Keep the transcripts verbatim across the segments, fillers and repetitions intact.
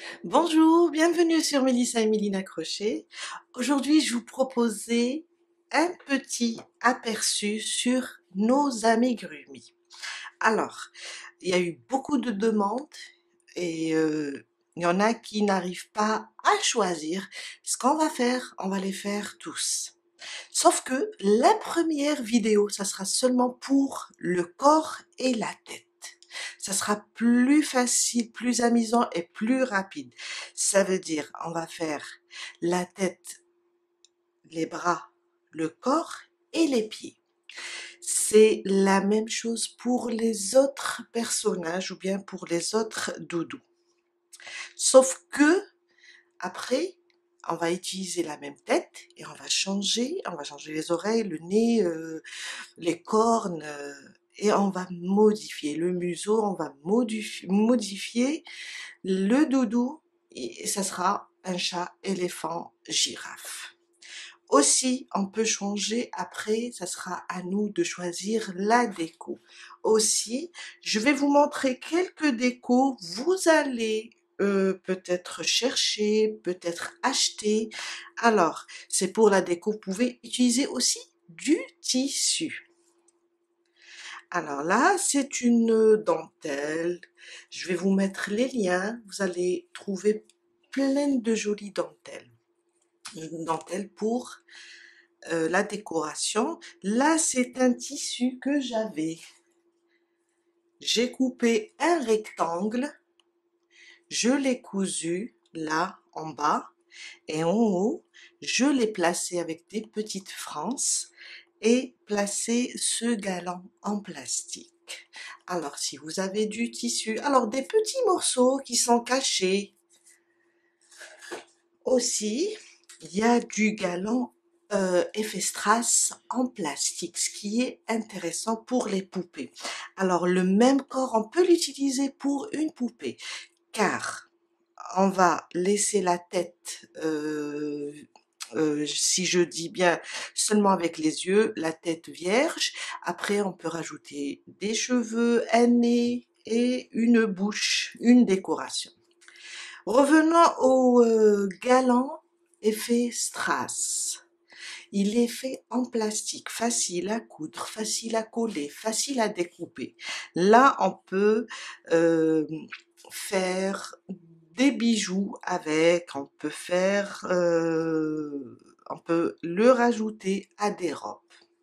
Bonjour, bienvenue sur Mélissa et Mélina Crochet. Aujourd'hui, je vous proposais un petit aperçu sur nos amigurumis. Alors, il y a eu beaucoup de demandes et euh, il y en a qui n'arrivent pas à choisir. Ce qu'on va faire, on va les faire tous. Sauf que la première vidéo, ça sera seulement pour le corps et la tête. Ça sera plus facile, plus amusant et plus rapide. Ça veut dire, on va faire la tête, les bras, le corps et les pieds. C'est la même chose pour les autres personnages ou bien pour les autres doudous. Sauf que, après, on va utiliser la même tête et on va changer, on va changer les oreilles, le nez, euh, les cornes, euh, et on va modifier le museau, on va modifier, modifier le doudou, et ça sera un chat, éléphant, girafe. Aussi, on peut changer après, ça sera à nous de choisir la déco. Aussi, je vais vous montrer quelques décos, vous allez euh, peut-être chercher, peut-être acheter. Alors, c'est pour la déco, vous pouvez utiliser aussi du tissu. Alors là, c'est une dentelle. Je vais vous mettre les liens. Vous allez trouver plein de jolies dentelles. Une dentelle pour euh, la décoration. Là, c'est un tissu que j'avais. J'ai coupé un rectangle. Je l'ai cousu là en bas et en haut. Je l'ai placé avec des petites frances et placer ce galant en plastique. Alors, si vous avez du tissu, alors des petits morceaux qui sont cachés. Aussi, il y a du galant euh, effet strass en plastique, ce qui est intéressant pour les poupées. Alors, le même corps, on peut l'utiliser pour une poupée, car on va laisser la tête euh, euh, si je dis bien seulement avec les yeux, la tête vierge. Après, on peut rajouter des cheveux, un nez et une bouche, une décoration. Revenons au euh, galant effet strass. Il est fait en plastique, facile à coudre, facile à coller, facile à découper. Là, on peut euh, faire des bijoux avec, on peut faire, euh, on peut le rajouter à des robes.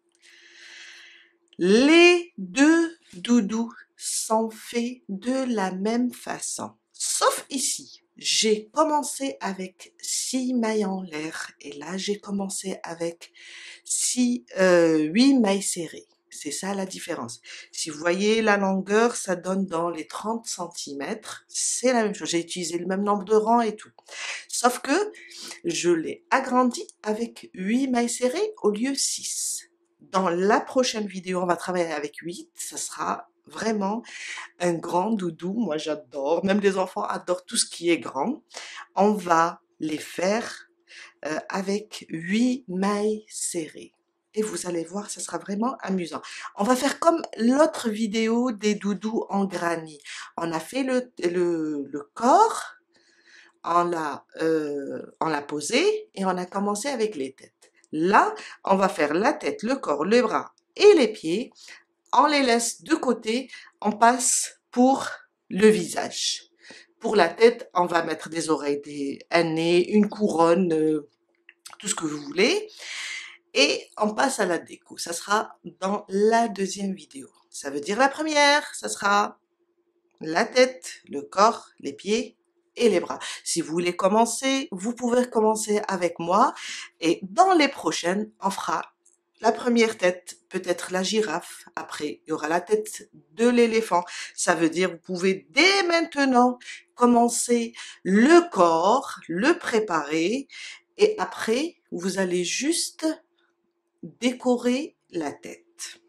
Les deux doudous sont faits de la même façon, sauf ici. J'ai commencé avec six mailles en l'air et là j'ai commencé avec six, euh, huit mailles serrées. C'est ça la différence. Si vous voyez la longueur, ça donne dans les trente centimètres. C'est la même chose. J'ai utilisé le même nombre de rangs et tout. Sauf que je l'ai agrandi avec huit mailles serrées au lieu six. Dans la prochaine vidéo, on va travailler avec huit. Ça sera vraiment un grand doudou. Moi, j'adore. Même les enfants adorent tout ce qui est grand. On va les faire euh, avec huit mailles serrées. Et vous allez voir, ça sera vraiment amusant. On va faire comme l'autre vidéo des doudous en granny. On a fait le, le, le corps, on l'a euh, on l'a posé et on a commencé avec les têtes. Là, on va faire la tête, le corps, les bras et les pieds. On les laisse de côté, on passe pour le visage. Pour la tête, on va mettre des oreilles, des, un nez, une couronne, euh, tout ce que vous voulez. Et on passe à la déco. Ça sera dans la deuxième vidéo. Ça veut dire la première, ça sera la tête, le corps, les pieds et les bras. Si vous voulez commencer, vous pouvez commencer avec moi. Et dans les prochaines, on fera la première tête, peut-être la girafe. Après, il y aura la tête de l'éléphant. Ça veut dire, vous pouvez dès maintenant commencer le corps, le préparer. Et après, vous allez juste décorer la tête.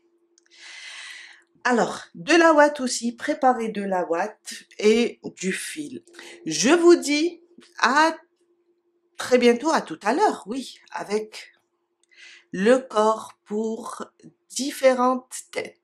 Alors, de la ouate aussi, préparez de la ouate et du fil. Je vous dis à très bientôt, à tout à l'heure, oui, avec le corps pour différentes têtes.